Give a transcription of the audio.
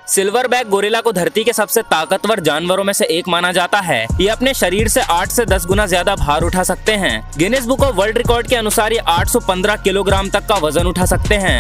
Silverback gorilla को धरती के सबसे ताकतवर जानवरों में से एक माना जाता है। ये अपने शरीर से 8 से 10 गुना ज्यादा भार उठा सकते हैं। Guinness book of world record के अनुसार ये 815 किलोग्राम तक का वजन उठा सकते हैं।